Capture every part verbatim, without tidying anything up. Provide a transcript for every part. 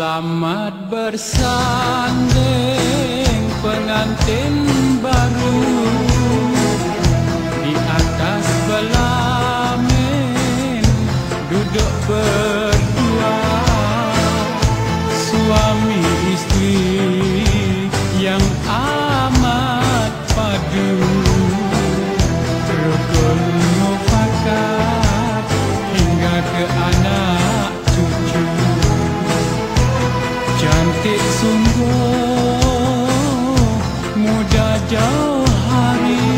Selamat bersanding pengantin baru di atas belamin duduk berdua, suami istri yang amat padu, rukun mufakat hingga ke anak cucu. Cantik sungguh, muda jauh hari,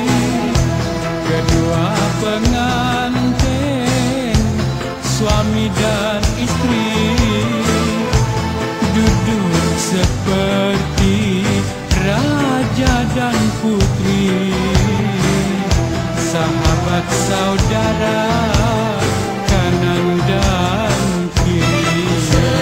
kedua pengantin, suami dan istri, duduk seperti raja dan putri, sahabat saudara kanan dan kiri.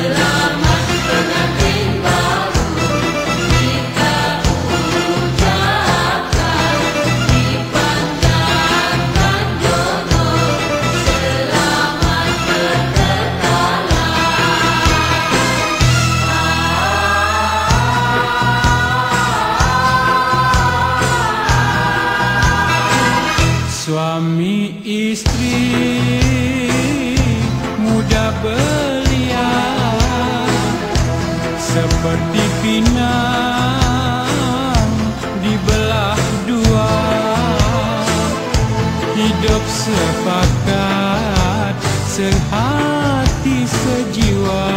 Suami istri muda belia, seperti pinang dibelah dua, hidup sepakat, sehati sejiwa,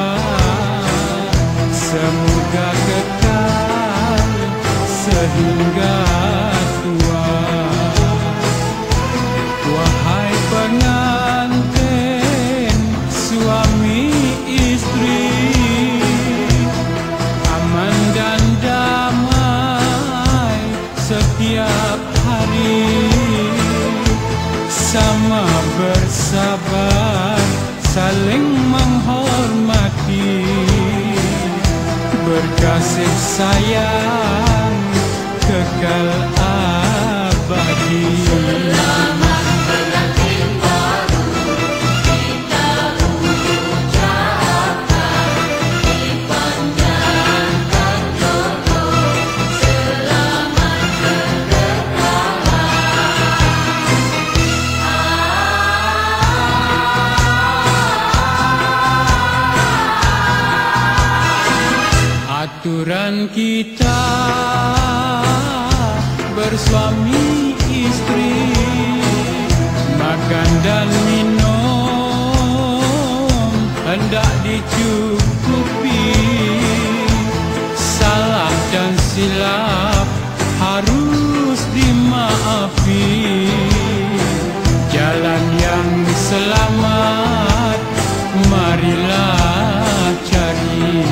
semoga kekal sehingga tua. Wahai pengantin, suami istri, aman dan damai setiap hari, sama bersabar, saling menghormati, berkasih sayang kekal abadi. Aturan kita bersuami istri, makan dan minum hendak dicukupi, salah dan silap harus dimaafi, jalan yang selamat marilah cari.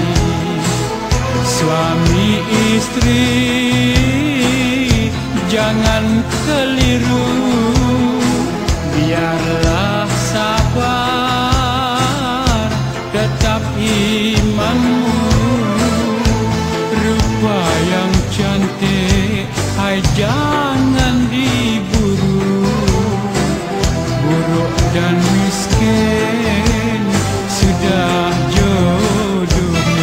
Suami istri jangan keliru, biarlah sabar tetap imanmu, rupa yang cantik hai jangan diburu, buruk dan miskin sudah jodohmu.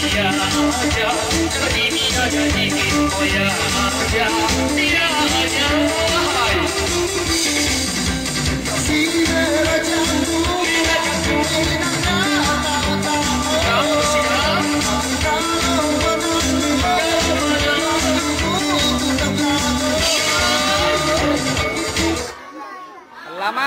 Lama.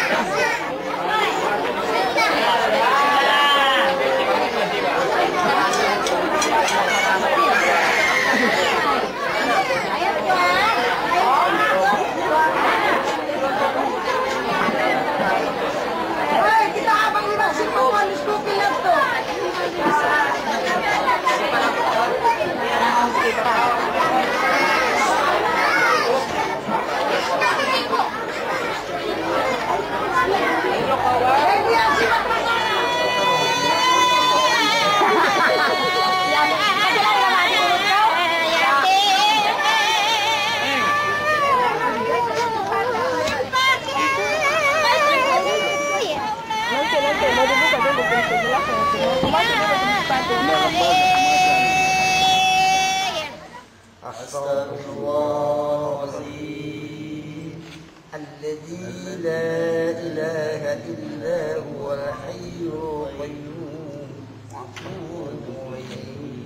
Astaghfirullahaladzim Alladzi la ilaha illa huwal hayyul qayyum A'udzu billahi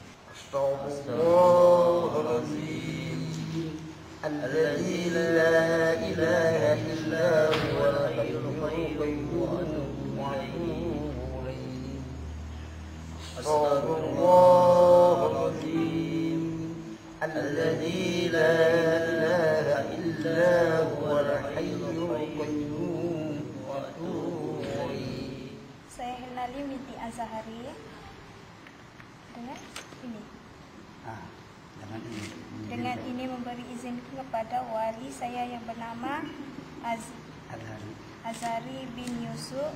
Astaghfirullahaladzim Alladzi la ilaha illa huwal hayyul qayyum Astaghfirullahaladzim Alladzi la ilaha illa huwal hayyul qayyum wa atubu ilaih. Saya Hernali binti Azhari dengan ini. Ah, dengan ini. Dengan ini memberi izin kepada wali saya yang bernama Az Azhari. Azhari bin Yusuf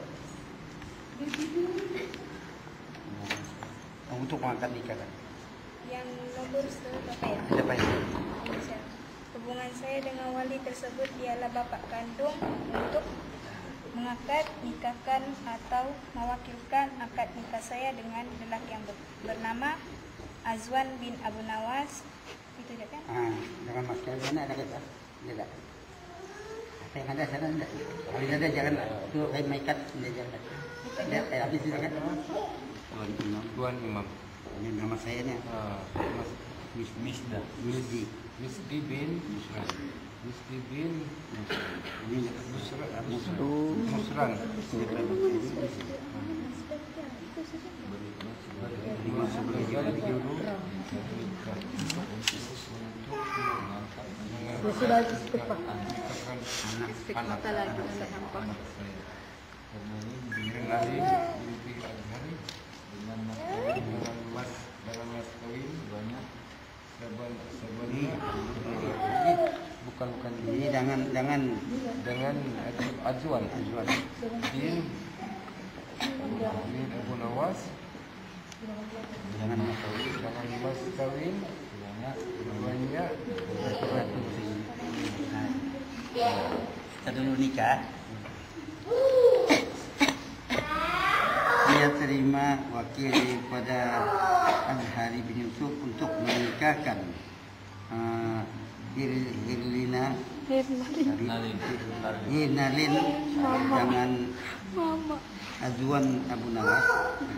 Untuk mengangkat nikah kan? yang nomor berapa ya? Berapa ya? Hubungan saya dengan wali tersebut ialah bapak kandung untuk mengakad nikahkan atau mewakilkan akad nikah saya dengan lelaki yang ber bernama Azwan bin Abu Nawas. Itu je kan? Ah, dengan mas kawin mana ada kata? Tidak. Apa yang ada sana tidak. Kalau ada jangan tu kayak maikat tidak jangan. Tidak, eh, habis itu kan? Tuan Imam. Tuan Imam. Ini nama saya ni. Ah, Mas Mis Misda. Misdi. Misdi bin Musran. Misdi bin Musran. Musran. Musran. Belajar dulu. Sudah istiqomah. Anak Istiqomah lagi sampai. Dengan binti Azhari dengan mas kawin dengan mas dengan mas kawin banyak saban sabannya bukan bukan ini jangan jangan dengan Azwan Azwan bin bin Abu Nawas jangan mas kawin dengan mas kawin banyak banyak kita dulu nikah. Saya terima wakil daripada Azhari bin Yusuf untuk menikahkan uh, Hirlina Hirnalin dengan Azwan Abu Nawas.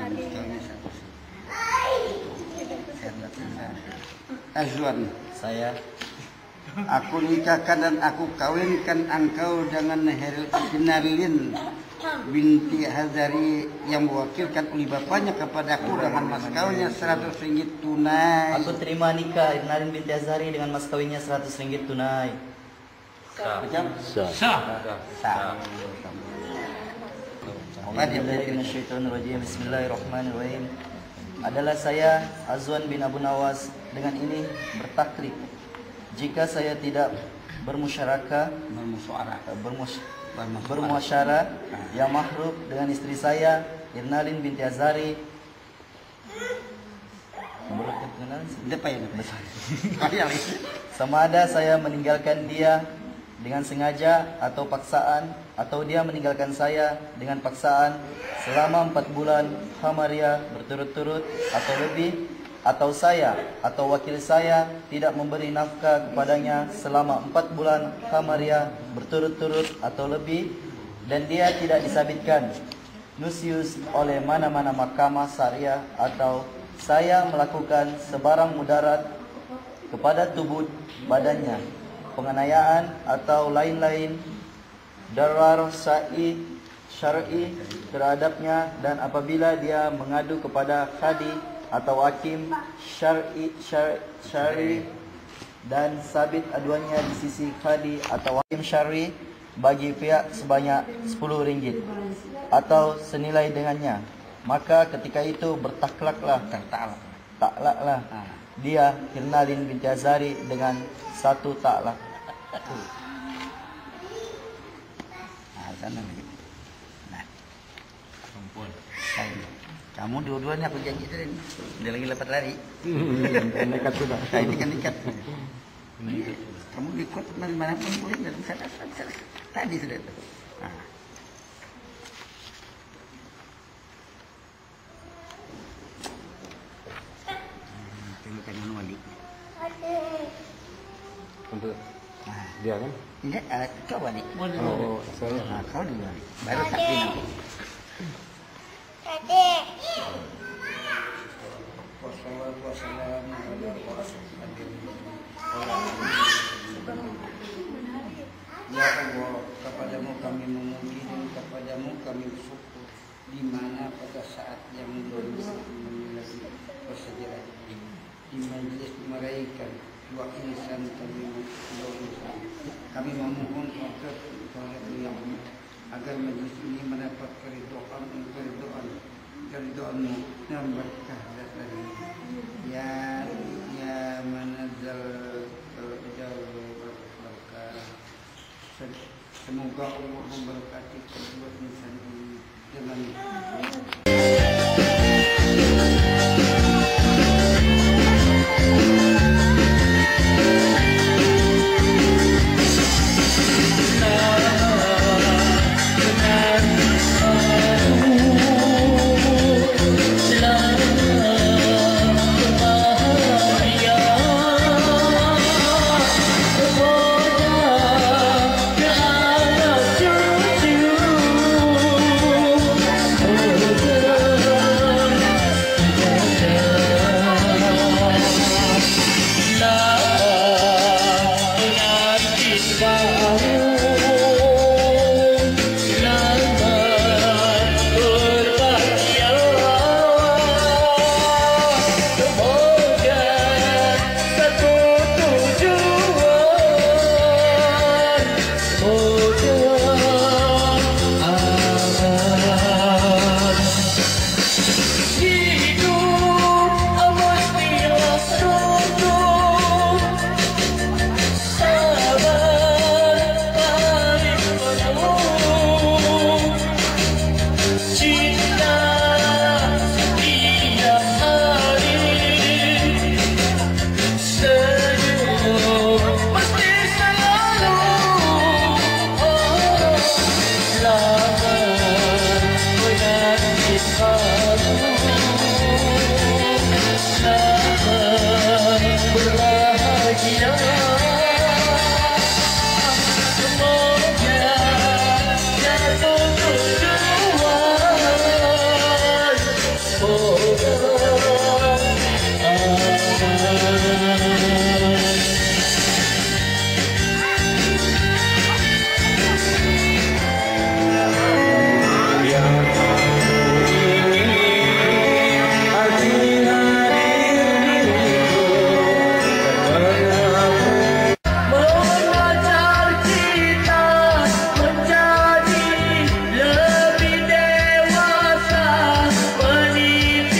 Azwan, saya aku nikahkan dan aku kawinkan engkau dengan Hirnalin binti Azhari yang mewakilkan oleh bapaknya kepadaku dengan mas kawinnya seratus ringgit tunai. Aku terima nikah Hernalin binti Azhari dengan mas kawinnya seratus ringgit tunai. Sah. Sah. sah Sah. Bismillahirrahmanirrahim. Adalah saya Azwan bin Abu Nawas dengan ini bertaklif jika saya tidak bermusyarakah Bermusyawarah. bermus bermuasyarah yang mahrub dengan istri saya Hernalin binti Azhari. Depan ya. Sama ada saya meninggalkan dia dengan sengaja atau paksaan, atau dia meninggalkan saya dengan paksaan selama empat bulan Hamaria berturut-turut atau lebih, atau saya atau wakil saya tidak memberi nafkah kepadanya selama empat bulan Hamaria berturut-turut atau lebih, dan dia tidak disabitkan nusius oleh mana-mana mahkamah syariah, atau saya melakukan sebarang mudarat kepada tubuh badannya, penganiayaan atau lain-lain darar syar'i syar'i terhadapnya, dan apabila dia mengadu kepada kadi atau hakim syar'i syar- syar'i dan sabit aduannya di sisi kadi atau hakim syar'i bagi pihak sebanyak sepuluh ringgit atau senilai dengannya, maka ketika itu bertaklaklah Tertaklak. taklaklah dia Hirnalin binti Azari dengan satu taklak. Nah, sana lagi. Nah, Perempuan. saya. Kamu dua-duanya aku janji tadi. Dia lagi lepas lari. Nekat sudah. Saya ini kan ikat. Kamu ikut manapun boleh dalam sana. Tadi sudah itu. Nah. Tengokkan dengan wali. Untuk Nah, dia kan? enggak, uh, kau wali. Oh, saya. Nah, kau dulu wali. Baru takdir nanti. Ya Allah, kepadamu kami memuji, kepadamu kami bersyukur, di mana pada saat yang belum memiliki persejarah di majlis meraikan dua insan kami dua insan. Kami memohon agar agar majlis ini mendapat keridhaan keridhaan keridhaanmu dan berkah dari ya ya manazal jauh berkah. Semoga Allah memberkati kedua insan ini dengan Lebih dewasa, meniti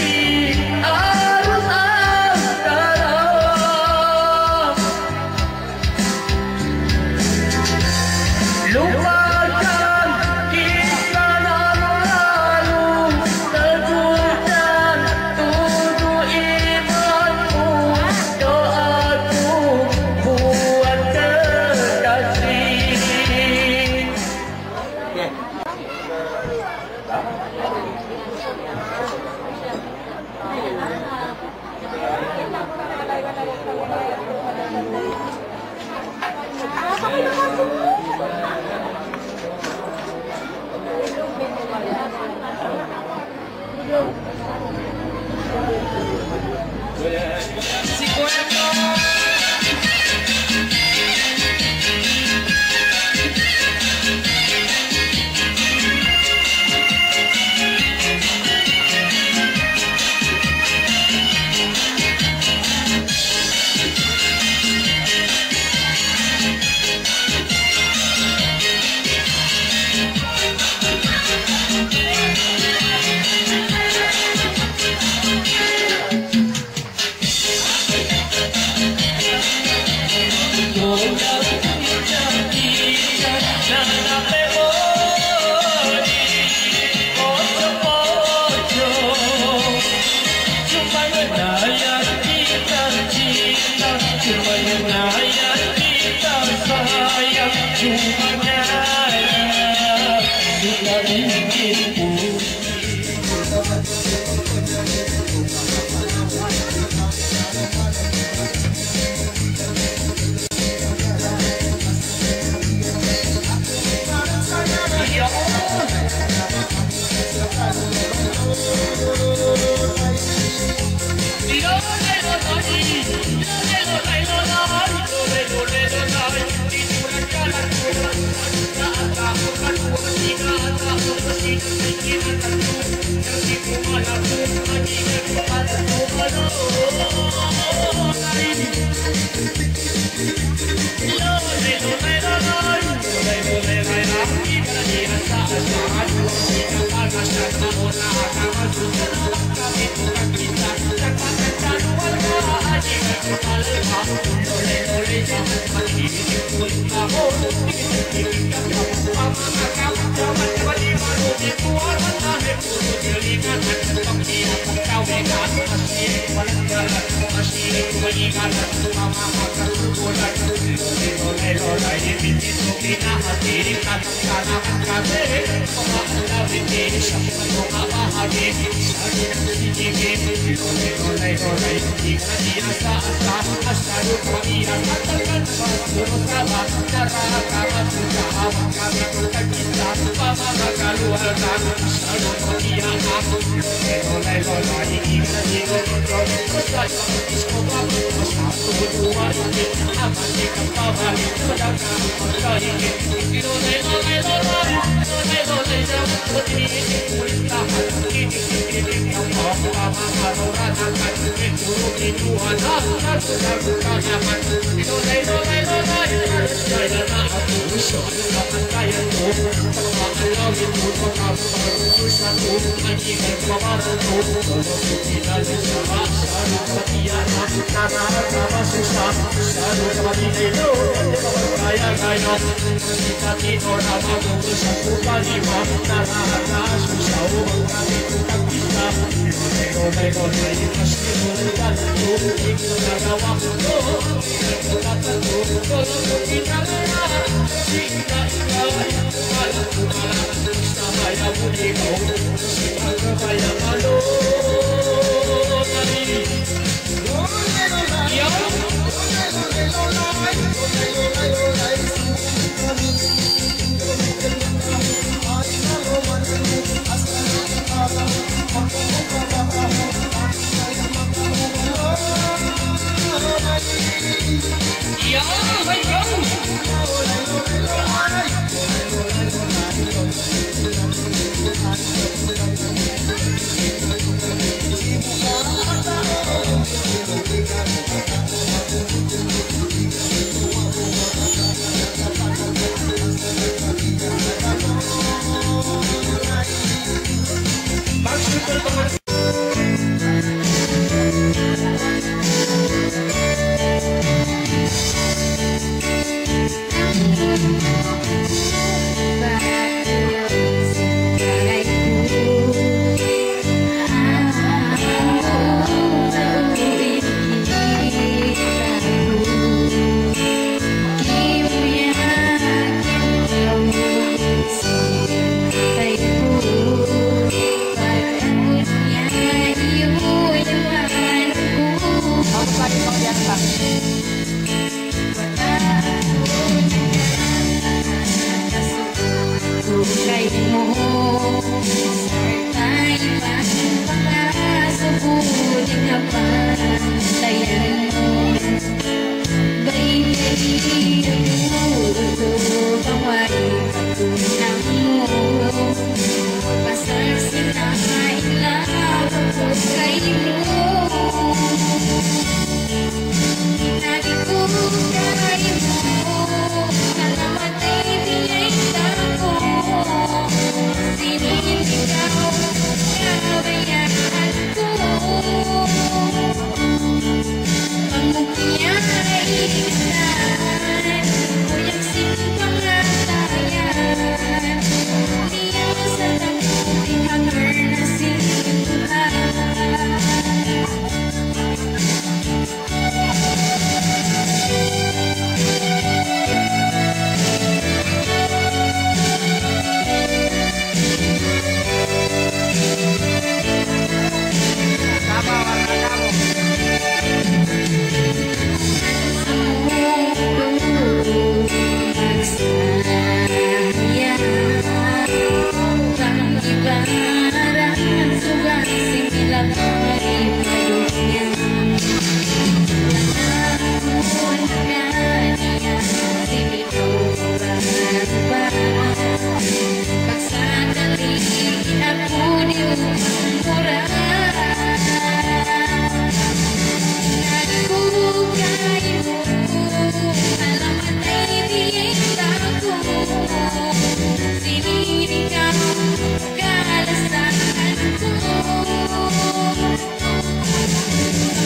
Sini kau kalasanku.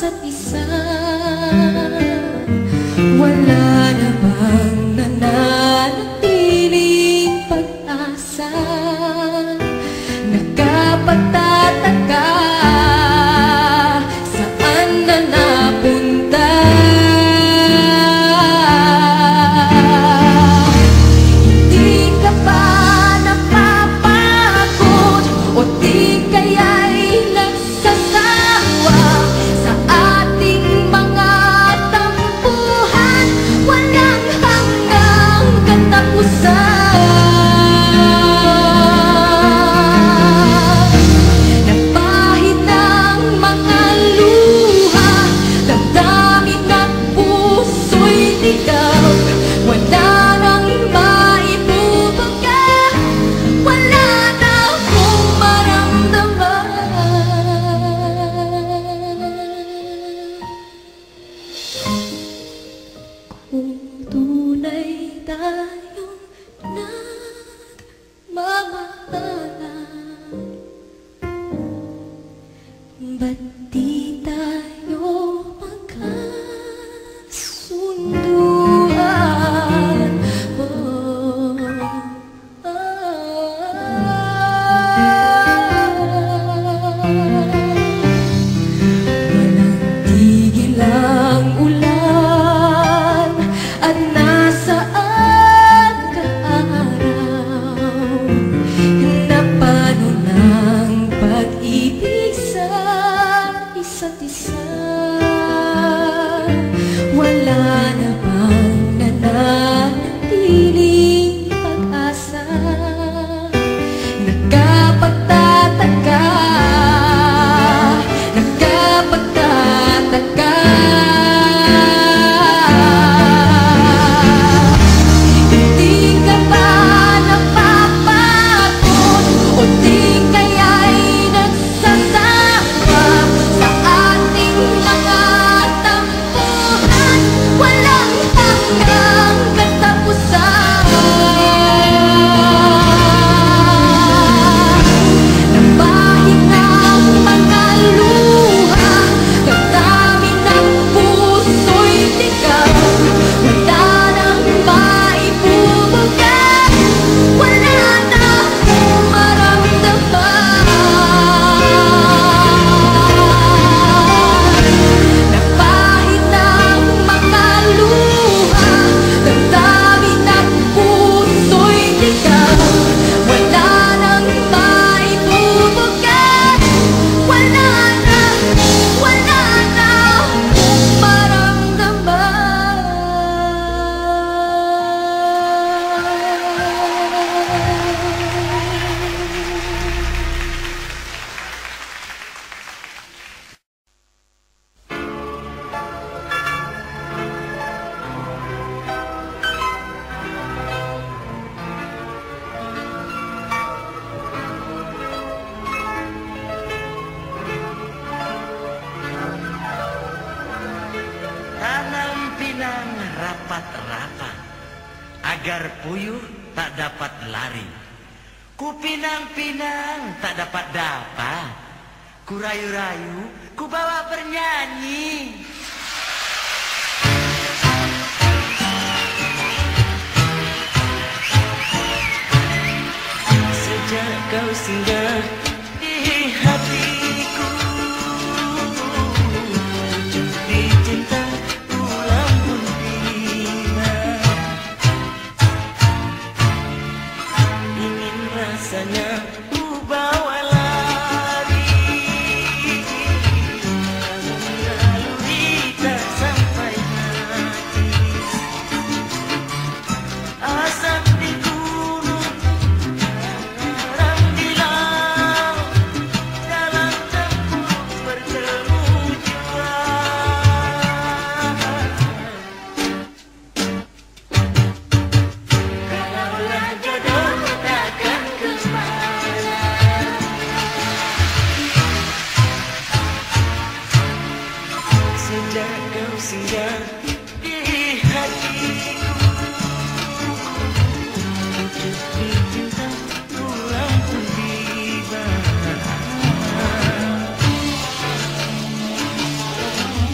isa't isa. Wala namang nananatiling pag-asa. Nakapagtataka, saan na napunta? Hindi ka ba napapagod o di kaya'y nagsasawa sa ating mga tampuhan? Walang hanggang katapusan. Napahid ng mga luha, damdamin at puso'y ligaw. Wala nang maibubuga, wala na akong maramdaman. Kung tunay tayong nagmamahalan, ba't di tayo magkasunduan? Oh, walang tigil ang ulan at nasaan ka araw. Napano ng pag-ibig sa isa't isa. Wala na bang nananatiling pag-asa? Nakapagtataka, nakapagtataka. Hindi ka ba napapagod o di kaya'y nagsasawa sa ating mga tampuhan? Walang hanggang katapusan. Napahid ng mga luha, damdamin ng puso'y ligaw. Wala nang maibubuga, wala na akong maramdaman. Napahid ng mga luha, damdamin at puso'y ligaw. Wala nang maibubuga, wala na, wala na akong maramdaman. Tanam pinang rapat-rapat, agar puyuh tak dapat lari. Ku pinang-pinang tak dapat dapat, ku rayu-rayu, ku bawa bernyanyi. Sejak kau singgah di hatiku, di cinta ulang pun tiba. Ingin rasanya ku bawa lari, lalui tak sampai hati. Asap di gunung, garam di laut, dalam tempur bertemu jua. Kalaulah jodoh takkan kemana, sejak kau singgah di hatiku, di cinta ulang pun tiba.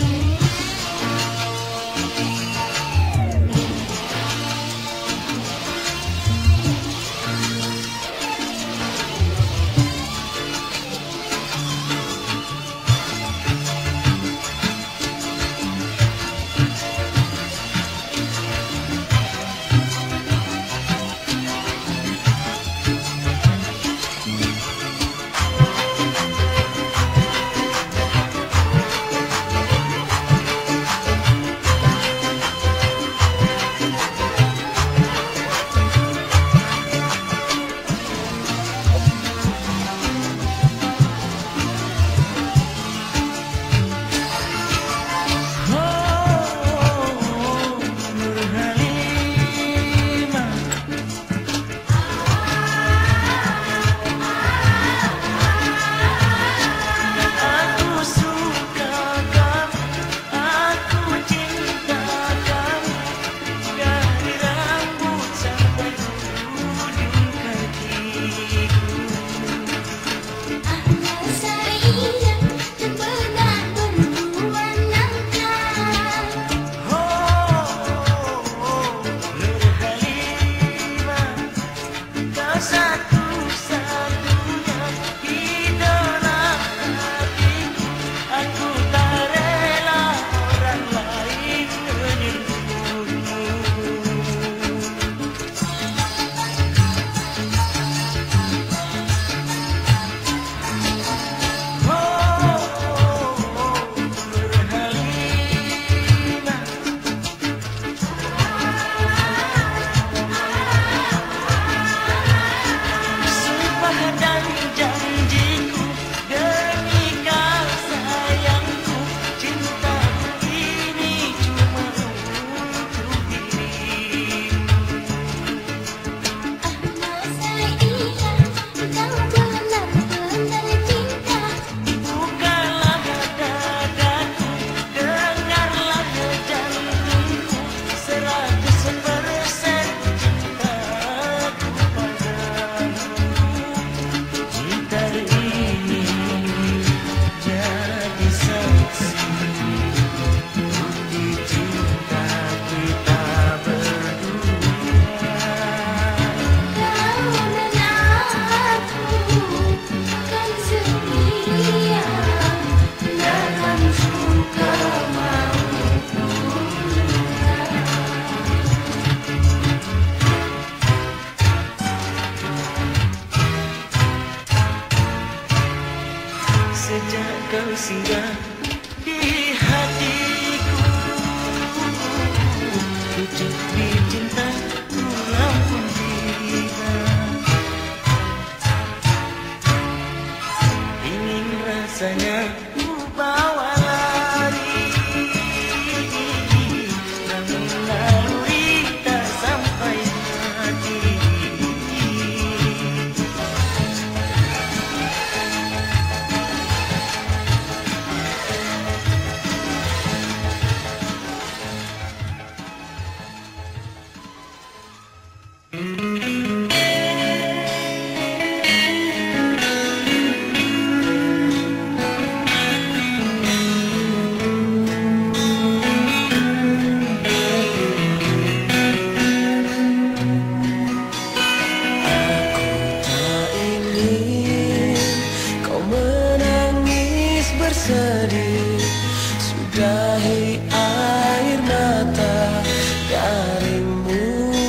ludahi air mata darimu.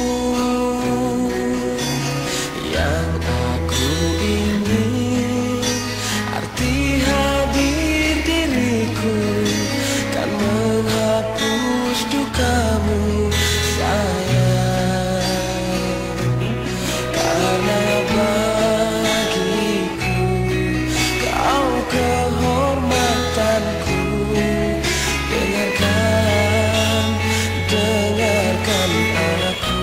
Yang aku ingin, arti hadir diriku kan menghapus dukamu sayang. Karena bagiku kau kehormatanku. Dengarkan, dengarkan aku.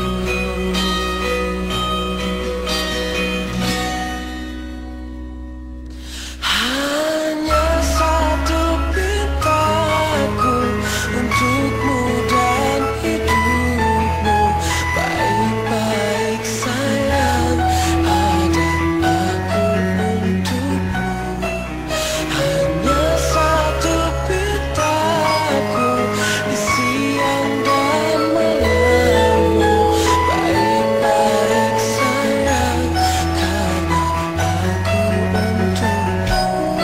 Hanya satu pintaku untukmu dan hidupmu. Baik-baik sayang, ada aku untukmu. Hanya satu pintaku di siang dan malammu. Baik-baik sayang, karena aku untukmu.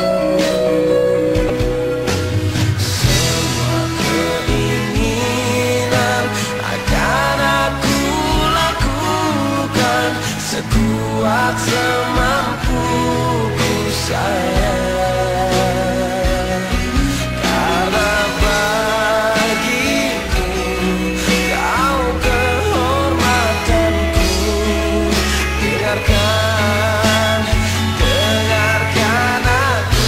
Semua keinginan akan aku lakukan sekuat semampuku sayang. Karena bagiku kau kehormatanku. Dengarkan, dengarkan aku.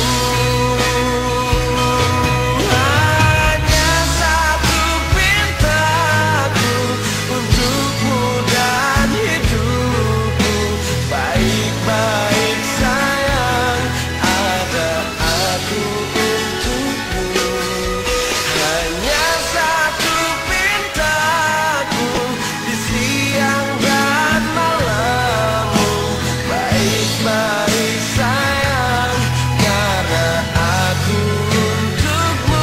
Hanya satu pintaku untukmu dan hidupmu. Baik-baik sayang, ada aku untukmu. Hanya satu pintaku di siang dan malammu. Baik-baik sayang, karena aku untukmu.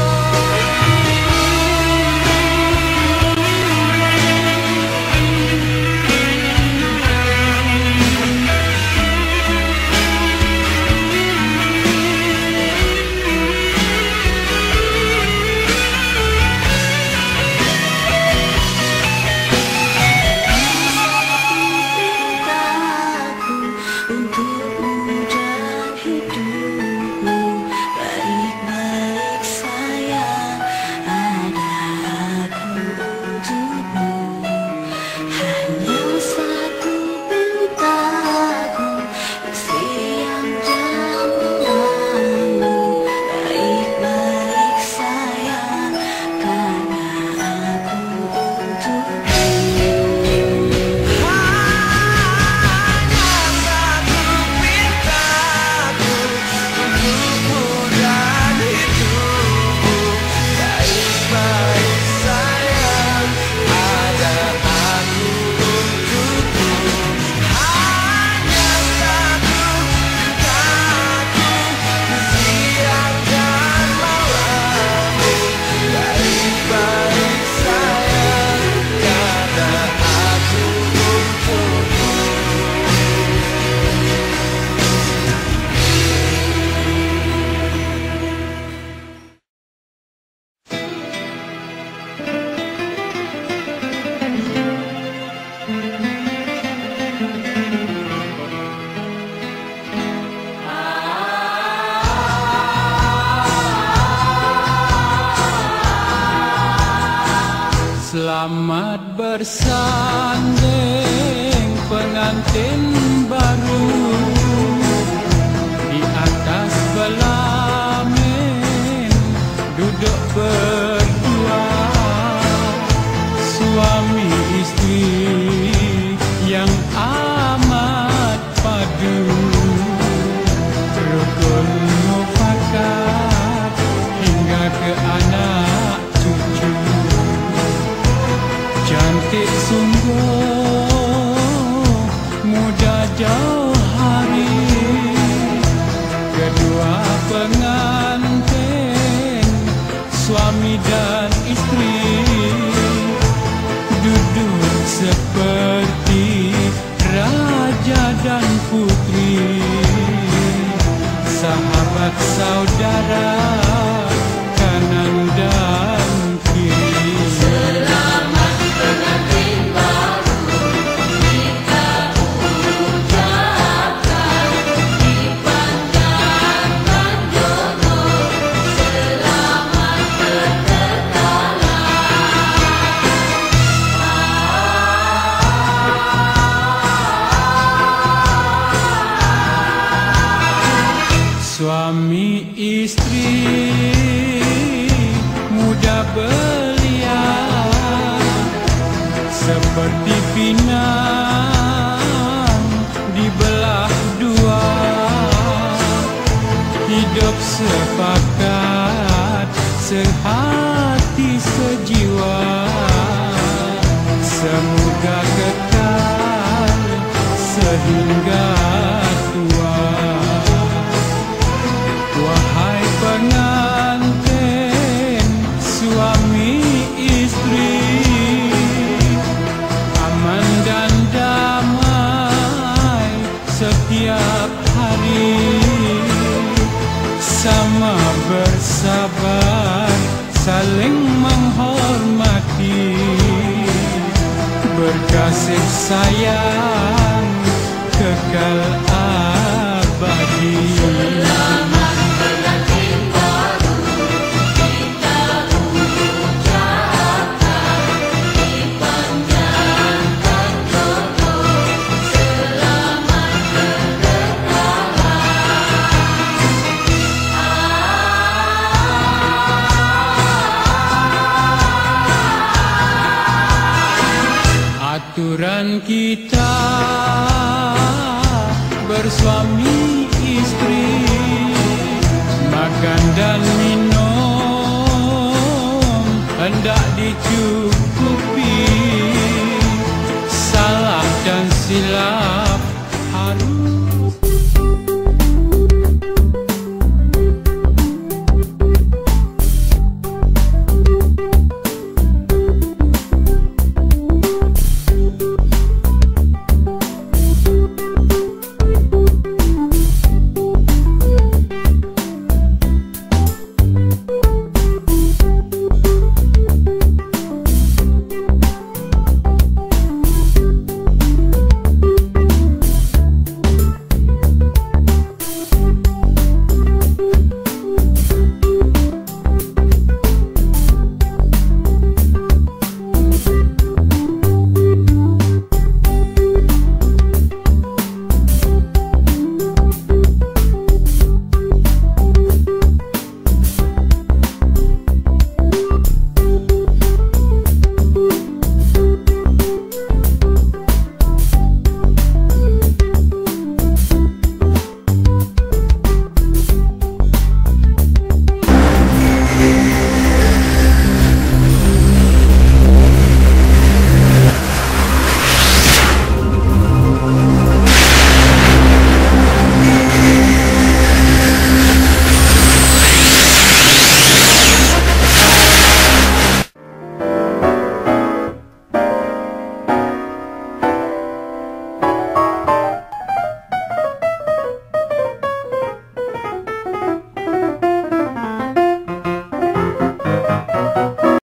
Untukmu dan hidupmu. Baik-baik sayang, ada aku untukmu. Hanya satu pintaku di siang dan malammu. Baik-baik sayang, karena aku untukmu. Hanya satu pintaku untukmu dan hidupmu. Baik-baik sayang, ada aku untukmu. Hanya satu pintaku di siang dan malammu. Baik-baik sayang, karena aku untukmu. Selamat bersanding pengantin baru di atas belamin duduk berdua, suami istri yang amat padu, rukun mufakat hingga ke anak cucu. Cantik sungguh, muda jauh hari, kedua pengantin, suami dan istri, duduk seperti raja dan putri, sahabat saudara kanan mudah belia, seperti pinang dibelah dua, hidup sepakat, sehati sejiwa, semoga kekal sehingga tua. Wahai pengantin suami istri, aman dan damai setiap hari, sama bersabar, saling menghormati, berkasih sayang kekal abadi. Selamat pengantin baru kita ucapkan, dipanjangkan jodoh, selamat Aturan kita bersuami istri, makan dan minum hendak dicuci.